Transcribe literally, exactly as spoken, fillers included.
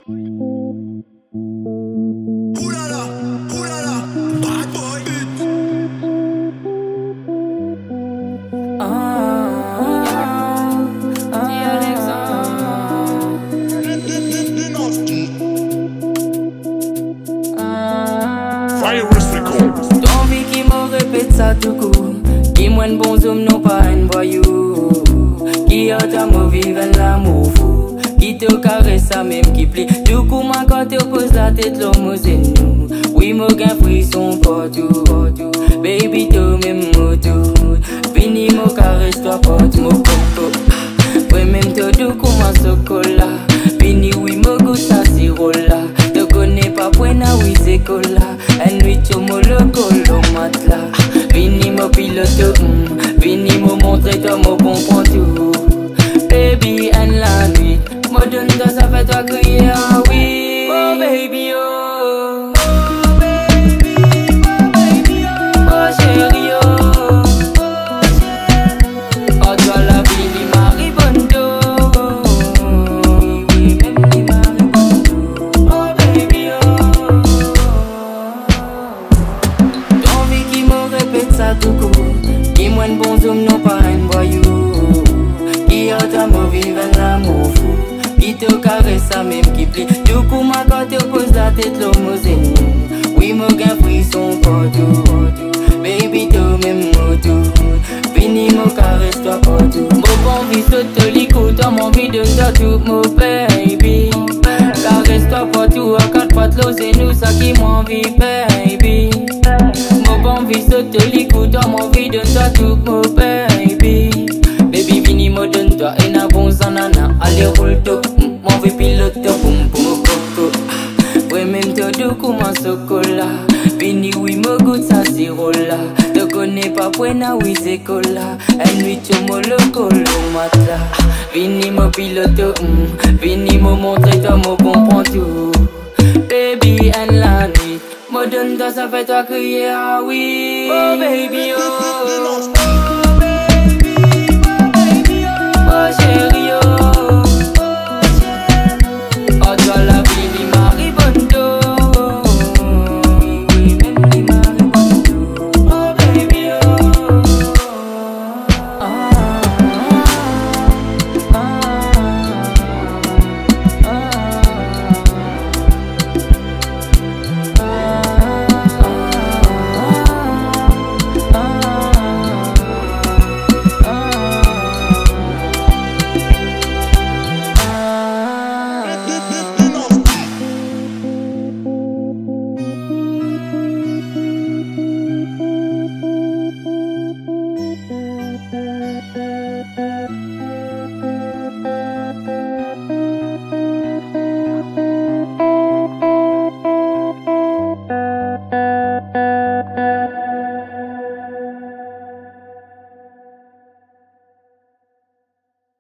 Ouh là là, ouh là là, bad boy. Ton envie qui me répète ça tout court. Qui moins bon homme non pas un voyou. Qui a ta mauvaise veine l'amour fou. Qui te caresse ça même qui plie. Du coup moi quand te pose la tête l'homme c'est nous. Oui moi gain frisson partout. Baby toi même moto. Fini moi caresse toi partout mon coco. Oui même toi du coup moi chocolat. Fini oui moi goûte ça sirola. Te connais pas buena oui c'est cola. En nuit tu me le colo matelas. Vini me pilote, mm. Vini me montrer toi me comprends tout. Baby en la nuit, me donne toi ça fait toi crier ah oui. Oh baby oh, oh baby, oh baby oh, oh chérie oh, oh chérie. Oh toi la vie ni maribondo, oui même ni maribondo. Oh baby oh. Ton envie qui me répète ça tout court. Qui moins bon homme non pas un voyou. Qui a ta mauvaise veine l'amour fou. Qui te caresse ça même qui plie. Du coup moi quand te pose la tête l'homme c'est nous. Oui moi gain frisson partout. Baby toi même moto. Fini moi caresse toi partout. Mon bon vie saute te licoute. Toi mon vie de toi tout mon baby. Caresse toi partout. À quatre pattes l'eau c'est nous ça qui m'envie baby. Mon bon vie saute te licoute. Toi mon vie de toi tout mon baby. Baby vini me donne toi et na bon zanana. Allez roule top, mon vie pilote boum boum coco. Ouais même toi du coup mon chocolat. Vini oui me goûte ça sirola. Te connais pas buena oui c'est cola. En nuit tu me le colo matelas. Vini me pilote, mm. Vini me montrer toi me comprends tout. Baby en la nuit, me donne toi ça fait toi crier ah oui. Oh baby oh. Oh chérie oh, oh chérie. Oh toi la vie ni maribondo, oui même ni maribondo. Oh baby oh. Ah, ah, ah.